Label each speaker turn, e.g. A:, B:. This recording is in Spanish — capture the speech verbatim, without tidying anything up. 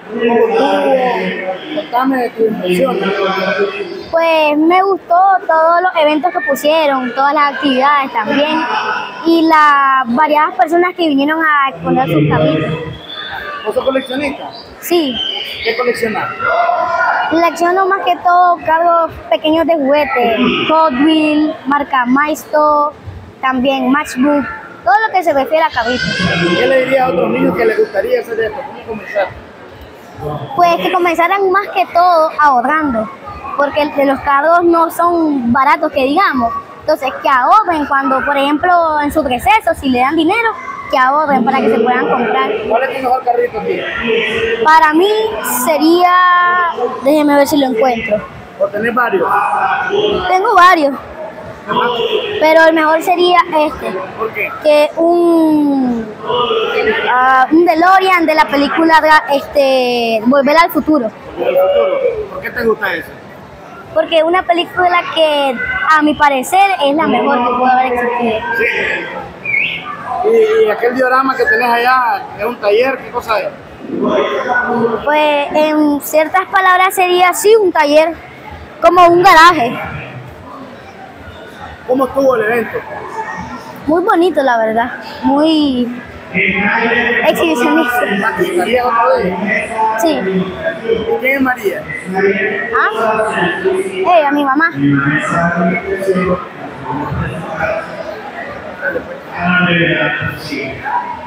A: ¿Cómo estuvo? Contame de tus impresiones.
B: Pues me gustó todos los eventos que pusieron, todas las actividades también y las variadas personas que vinieron a exponer sus carritos.
A: ¿Vos sos coleccionista?
B: Sí,
A: ¿Qué coleccionás?
B: colecciono más que todo carros pequeños de juguete, Hot Wheels, marca Maisto, también Matchbook, todo lo que se refiere a carritos.
A: ¿Qué le dirías a otros niños que les gustaría hacer esto? ¿Cómo comenzar?
B: Pues que comenzaran más que todo ahorrando, porque de los carros no son baratos que digamos. Entonces que ahorren cuando, por ejemplo, en su receso, si le dan dinero, que ahorren para que se puedan comprar.
A: ¿Cuál es tu mejor carrito aquí?
B: Para mí sería, déjeme ver si lo encuentro.
A: ¿O tenés varios?
B: Tengo varios, pero el mejor sería este,
A: ¿Por qué?
B: que un, uh, un DeLorean de la película este, Volver al Futuro.
A: ¿Por el futuro? ¿Por qué te gusta eso?
B: Porque es una película que, a mi parecer, es la mejor que pudo haber existido.
A: Sí. ¿Y, y aquel diorama que tenés allá es un taller? ¿Qué cosa es?
B: Pues, en ciertas palabras sería así un taller, como un garaje.
A: ¿Cómo estuvo el evento?
B: Muy bonito, la verdad. Muy exhibicionista.
A: ¿Participarías otra vez?
B: Sí.
A: ¿Y quién es María?
B: ¿Ah? Ella, mi mamá.
A: Dale, pues.